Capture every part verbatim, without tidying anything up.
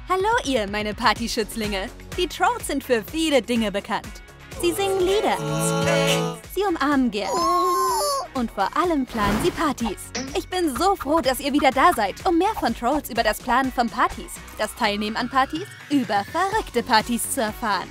Hallo ihr, meine Partyschützlinge. Die Trolls sind für viele Dinge bekannt. Sie singen Lieder. Sie umarmen gern. Und vor allem planen sie Partys. Ich bin so froh, dass ihr wieder da seid, um mehr von Trolls über das Planen von Partys, das Teilnehmen an Partys, über verrückte Partys zu erfahren.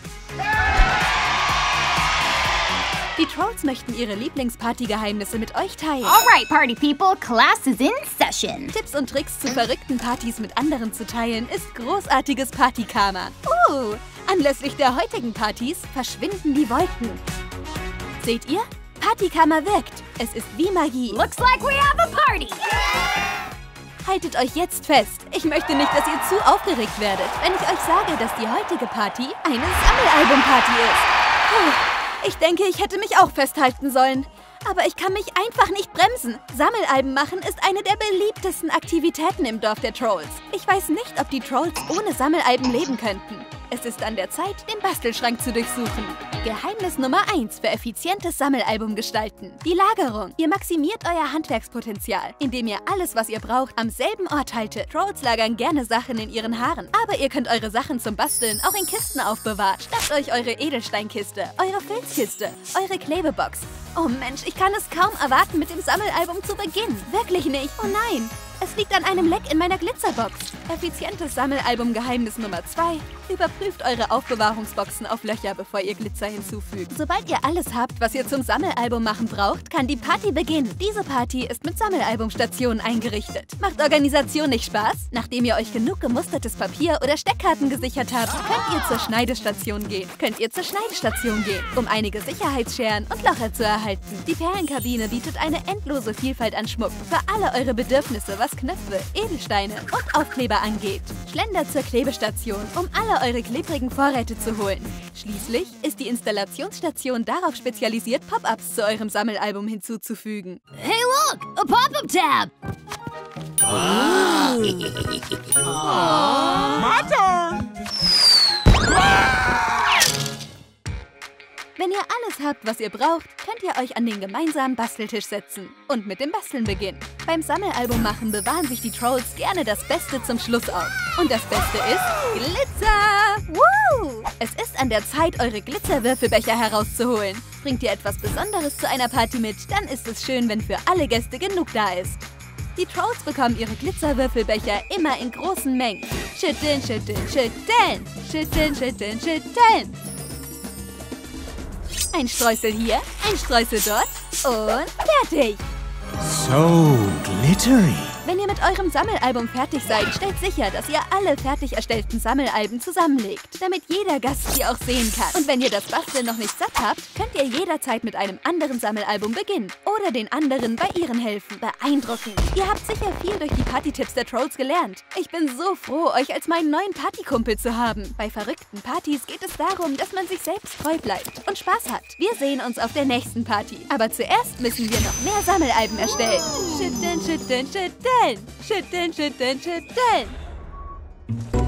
Die Trolls möchten ihre Lieblingspartygeheimnisse mit euch teilen. Alright, Party People, class is in session. Tipps und Tricks zu verrückten Partys mit anderen zu teilen, ist großartiges Partykarma. Uh, anlässlich der heutigen Partys verschwinden die Wolken. Seht ihr? Partykarma wirkt. Es ist wie Magie. Looks like we have a party. Haltet euch jetzt fest. Ich möchte nicht, dass ihr zu aufgeregt werdet, wenn ich euch sage, dass die heutige Party eine Sammelalbum-Party ist. Puh. Ich denke, ich hätte mich auch festhalten sollen. Aber ich kann mich einfach nicht bremsen. Sammelalben machen ist eine der beliebtesten Aktivitäten im Dorf der Trolls. Ich weiß nicht, ob die Trolls ohne Sammelalben leben könnten. Es ist an der Zeit, den Bastelschrank zu durchsuchen. Geheimnis Nummer eins für effizientes Sammelalbum gestalten. Die Lagerung. Ihr maximiert euer Handwerkspotenzial, indem ihr alles, was ihr braucht, am selben Ort haltet. Trolls lagern gerne Sachen in ihren Haaren. Aber ihr könnt eure Sachen zum Basteln auch in Kisten aufbewahren. Schnappt euch eure Edelsteinkiste, eure Filzkiste, eure Klebebox. Oh Mensch, ich kann es kaum erwarten, mit dem Sammelalbum zu beginnen. Wirklich nicht. Oh nein. Es liegt an einem Leck in meiner Glitzerbox. Effizientes Sammelalbum-Geheimnis Nummer zwei. Überprüft eure Aufbewahrungsboxen auf Löcher, bevor ihr Glitzer hinzufügt. Sobald ihr alles habt, was ihr zum Sammelalbum machen braucht, kann die Party beginnen. Diese Party ist mit Sammelalbumstationen eingerichtet. Macht Organisation nicht Spaß? Nachdem ihr euch genug gemustertes Papier oder Steckkarten gesichert habt, könnt ihr zur Schneidestation gehen. Könnt ihr zur Schneidestation gehen, um einige Sicherheitsscheren und Locher zu erhalten. Die Perlenkabine bietet eine endlose Vielfalt an Schmuck für alle eure Bedürfnisse, was Knöpfe, Edelsteine und Aufkleber angeht. Schlendert zur Klebestation, um alle eure klebrigen Vorräte zu holen. Schließlich ist die Installationsstation darauf spezialisiert, Pop-ups zu eurem Sammelalbum hinzuzufügen. Hey look, a pop-up tab. Oh. My turn. Wenn ihr alles habt, was ihr braucht, könnt ihr euch an den gemeinsamen Basteltisch setzen und mit dem Basteln beginnen. Beim Sammelalbum machen bewahren sich die Trolls gerne das Beste zum Schluss auf. Und das Beste ist Glitzer! Woo! Es ist an der Zeit, eure Glitzerwürfelbecher herauszuholen. Bringt ihr etwas Besonderes zu einer Party mit, dann ist es schön, wenn für alle Gäste genug da ist. Die Trolls bekommen ihre Glitzerwürfelbecher immer in großen Mengen. Schütteln, schütteln, schütteln! Schütteln, schütteln, schütteln! Ein Streusel hier, ein Streusel dort und fertig! So glittery. Wenn ihr mit eurem Sammelalbum fertig seid, stellt sicher, dass ihr alle fertig erstellten Sammelalben zusammenlegt, damit jeder Gast sie auch sehen kann. Und wenn ihr das Basteln noch nicht satt habt, könnt ihr jederzeit mit einem anderen Sammelalbum beginnen oder den anderen bei ihren helfen. Beeindruckend! Ihr habt sicher viel durch die Partytipps der Trolls gelernt. Ich bin so froh, euch als meinen neuen Partykumpel zu haben. Bei verrückten Partys geht es darum, dass man sich selbst treu bleibt und Spaß hat. Wir sehen uns auf der nächsten Party. Aber zuerst müssen wir noch mehr Sammelalben erstellen. Schütteln, schütteln, schütteln! Schütteln, schütteln, schütteln!